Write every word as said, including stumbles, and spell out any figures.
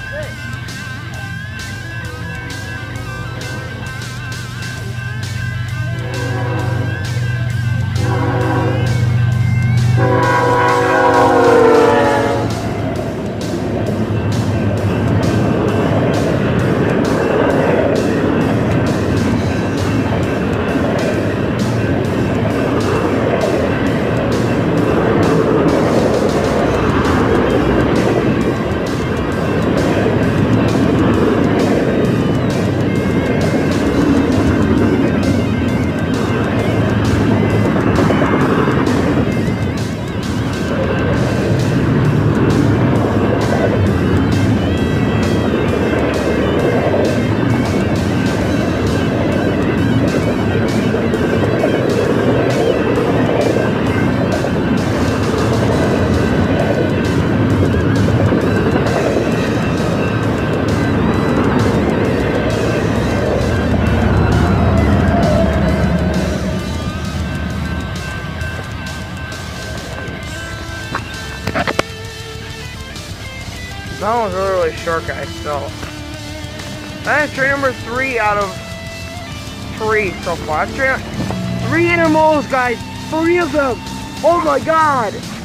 That one was really, really short, guys, so. That's train number three out of three so far. That's train, three intermodals, guys. Three of them. Oh my god.